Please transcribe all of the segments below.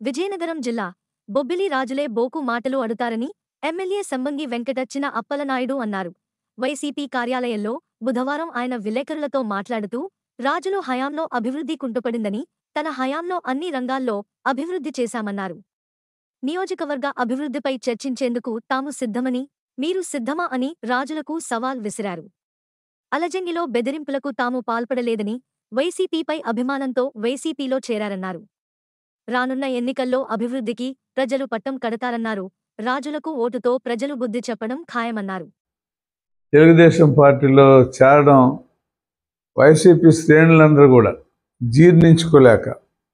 విజయనగరం జిల్లా బొబ్బిలి రాజులే బోకు మాటలు అడుతారని ఎమ్మెల్యే సంబంగి వెంకట చిన అప్పలనాయుడు అన్నారు. వైసీపీ కార్యాలయంలో బుధవారం ఆయన విలేకరులతో మాట్లాడుతూ రాజుల హయాంలో అభివృద్ధి కుంటుపడిందని, తన హయాంలో అన్ని రంగాల్లో అభివృద్ధి చేశామన్నారు. నియోజకవర్గ అభివృద్ధిపై చర్చించేందుకు తాము సిద్ధమని, మీరు సిద్ధమా అని రాజులకు సవాల్ విసిరారు. అలజంగిలో బెదిరింపులకు తాము పాల్పడలేదని, వైసీపీపై అభిమానంతో వైసీపీలో చేరారన్నారు. రానున్న ఎన్నికల్లో అభివృద్ధికి ప్రజలు పట్టం కడతారన్నారు. రాజులకు ఓటుతో ప్రజలు బుద్ధి చెప్పడం ఖాయమన్నారు. తెలుగుదేశం పార్టీలో చేరడం వైసీపీ శ్రేణులందరూ కూడా జీర్ణించుకోలేక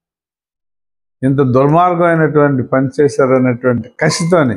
ఇంత దుర్మార్గమైనటువంటి పని చేశారనేటువంటి కసితోని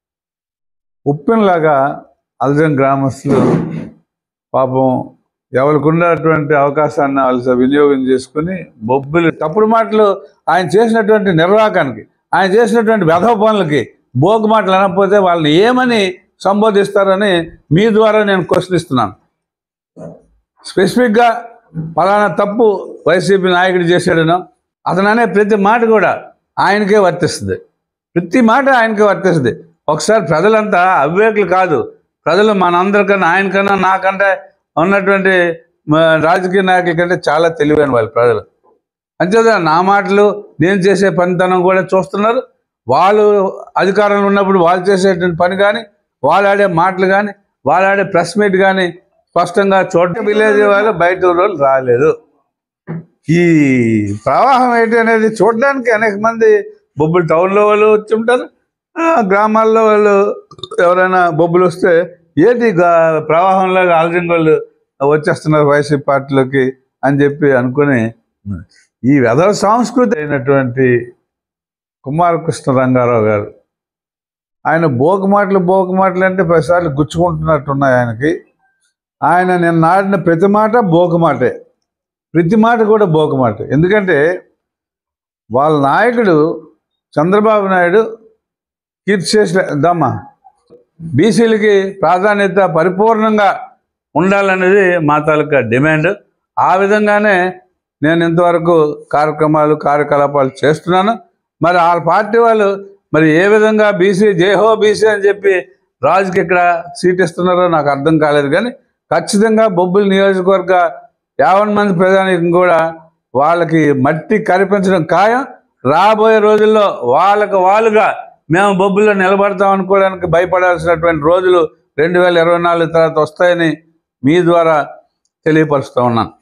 ఉప్పెనలాగా అలజం గ్రామస్తులు పాపం ఎవరికి ఉన్నటువంటి అవకాశాన్ని వాళ్ళు వినియోగం చేసుకుని బొబ్బిలి తప్పుడు మాటలు ఆయన చేసినటువంటి నిర్వాహకానికి, ఆయన చేసినటువంటి వెధవ పనులకి బోగు మాటలు అనకపోతే వాళ్ళని ఏమని సంబోధిస్తారని మీ ద్వారా నేను క్వశ్చన్ ఇస్తున్నాను. స్పెసిఫిక్గా పలానా తప్పు వైసీపీ నాయకుడు చేశాడనో అతను అనే ప్రతి మాట కూడా ఆయనకే వర్తిస్తుంది. ప్రతి మాట ఆయనకే వర్తిస్తుంది. ఒకసారి ప్రజలంతా అవివేకులు కాదు, ప్రజలు మనందరికన్నా, ఆయనకన్నా, నాకంటే ఉన్నటువంటి రాజకీయ నాయకుల కంటే చాలా తెలివైన వాళ్ళు ప్రజలు. అంతేదా నా మాటలు నేను చేసే పనితనం కూడా చూస్తున్నారు. వాళ్ళు అధికారంలో ఉన్నప్పుడు వాళ్ళు చేసేటువంటి పని కానీ, వాళ్ళు ఆడే మాటలు కానీ, వాళ్ళు ఆడే ప్రెస్ మీట్ కానీ స్పష్టంగా విలేజ్ వాళ్ళు బయట రోజులు రాలేదు. ఈ ప్రవాహం ఏంటి అనేది చూడడానికి అనేక మంది బొబ్బులు టౌన్లో వాళ్ళు వచ్చి ఉంటారు, గ్రామాల్లో వాళ్ళు ఎవరైనా బొబ్బులు వస్తే ఏంటి ప్రవాహంలో ఆలజంగోళ్ళు వచ్చేస్తున్నారు వైసీపీ పార్టీలోకి అని చెప్పి అనుకుని ఈ వెధవ సంస్కృతి అయినటువంటి కుమారకృష్ణ రంగారావు గారు ఆయన బోకు మాటలు అంటే ప్రతిసార్లు గుచ్చుకుంటున్నట్టున్నాయి ఆయనకి. ఆయన నేను నాడిన ప్రతి మాట బోకు మాటే, ప్రతి మాట కూడా బోకు మాట. ఎందుకంటే వాళ్ళ నాయకుడు చంద్రబాబు నాయుడు కీర్తి చేసేదమ్మా బీసీలకి ప్రాధాన్యత పరిపూర్ణంగా ఉండాలనేది మా తాలూకా డిమాండ్. ఆ విధంగానే నేను ఇంతవరకు కార్యకలాపాలు చేస్తున్నాను. మరి ఆ పార్టీ వాళ్ళు మరి ఏ విధంగా బీసీ జేహో బీసీ అని చెప్పి రాజుకి ఇక్కడ సీట్ ఇస్తున్నారో నాకు అర్థం కాలేదు. కానీ ఖచ్చితంగా బొబ్బిలి నియోజకవర్గ 50 మంది ప్రజానికి కూడా వాళ్ళకి మట్టి కనిపించడం ఖాయం. రాబోయే రోజుల్లో వాళ్ళుగా మేము బొబ్బిల్లో నిలబడతాం అనుకోవడానికి భయపడాల్సినటువంటి రోజులు 2024 తర్వాత వస్తాయని మీ ద్వారా తెలియపరుస్తూ ఉన్నాను.